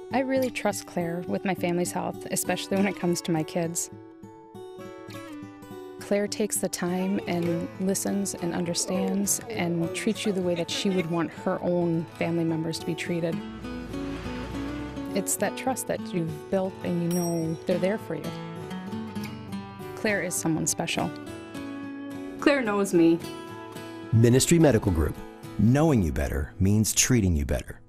I really trust Claire with my family's health, especially when it comes to my kids. Claire takes the time and listens and understands and treats you the way that she would want her own family members to be treated. It's that trust that you've built and you know they're there for you. Claire is someone special. Claire knows me. Ministry Medical Group. Knowing you better means treating you better.